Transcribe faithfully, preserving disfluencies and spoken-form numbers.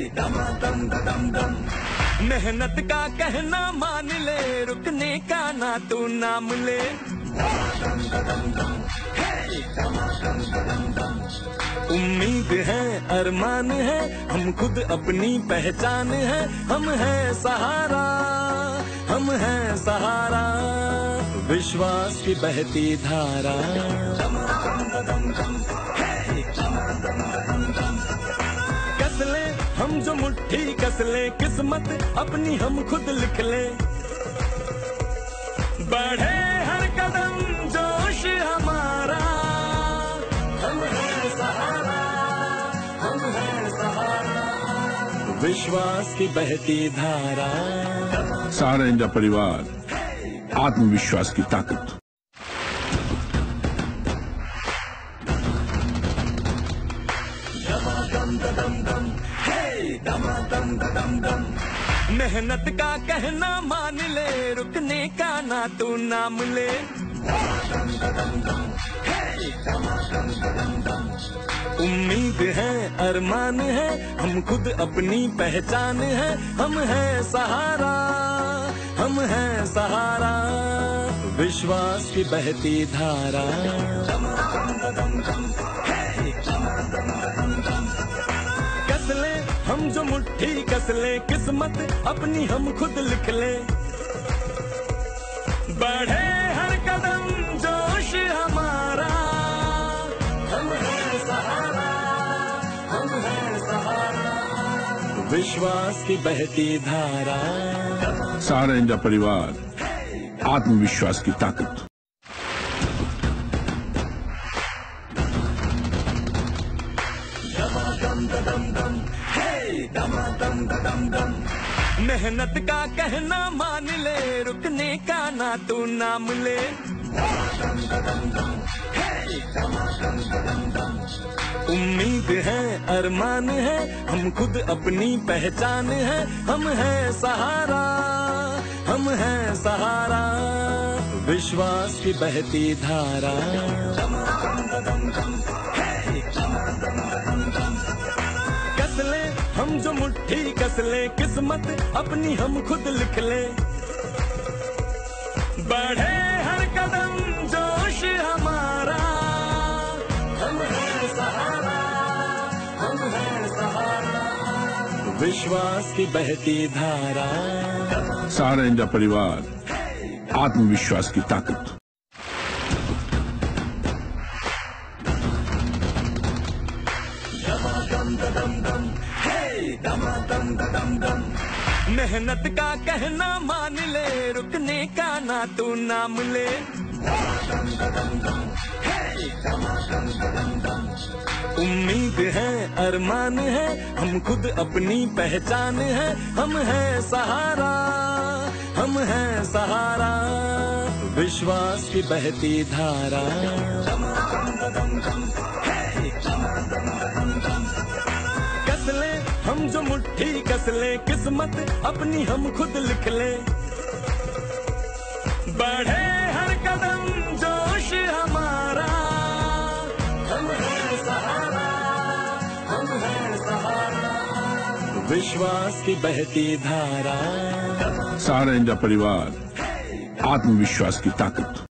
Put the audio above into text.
मेहनत का कहना मान ले, रुकने का ना तू नाम ले। उम्मीद है, अरमान है, हम खुद अपनी पहचान है। हम हैं सहारा, हम हैं सहारा, विश्वास की बहती धारा। कस ले हम जो मुट्ठी कस ले, किस्मत अपनी हम खुद लिख ले। बढ़े हर कदम जोश हमारा, हम हैं सहारा, हम हैं सहारा, विश्वास की बहती धारा। सहारा इंडिया परिवार, आत्मविश्वास की ताकत। मेहनत का कहना मान ले, रुकने का ना तू नाम ले। उम्मीद है, अरमान है, हम खुद अपनी पहचान है। हम हैं सहारा, हम हैं सहारा, विश्वास की बहती धारा। कस ले हम जो मुट्ठी कस ले, किस्मत अपनी हम खुद लिख ले। बढ़े हर कदम जोश हमारा, हम हैं सहारा, हम हैं सहारा, विश्वास की बहती धारा। सहारा इंडिया परिवार, आत्मविश्वास की ताकत। मेहनत का कहना मान ले, रुकने का ना तू नाम ले। उम्मीद है, अरमान है, हम खुद अपनी पहचान है। हम हैं सहारा, हम हैं सहारा, विश्वास की बहती धारा। कस ले हम जो मुट्ठी कस ले, किस्मत अपनी हम खुद लिख ले। बढ़े हर कदम जोश हमारा, हम हैं सहारा, हम हैं सहारा, विश्वास की बहती धारा। सहारा इंडिया परिवार, आत्मविश्वास की ताकत। मेहनत का कहना मान ले, रुकने का ना तू नाम ले। उम्मीद है, अरमान है, हम खुद अपनी पहचान है। हम हैं सहारा, हम हैं सहारा, विश्वास की बहती धारा। कस ले हम जो मुट्ठी कस ले, किस्मत अपनी हम खुद लिख ले। बढ़े हर कदम जोश हमारा, हम हैं सहारा, हम हैं सहारा, विश्वास की बहती धारा। सहारा इंडिया परिवार, आत्मविश्वास की ताकत।